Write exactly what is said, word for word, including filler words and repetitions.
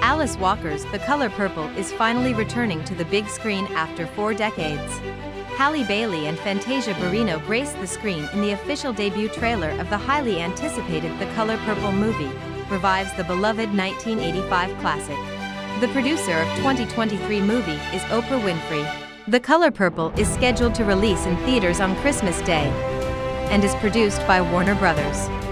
Alice Walker's The Color Purple is finally returning to the big screen after four decades. Halle Bailey and Fantasia Barrino graced the screen in the official debut trailer of the highly anticipated The Color Purple movie, revives the beloved nineteen eighty-five classic. The producer of twenty twenty-three movie is Oprah Winfrey. The Color Purple is scheduled to release in theaters on Christmas Day and is produced by Warner Brothers.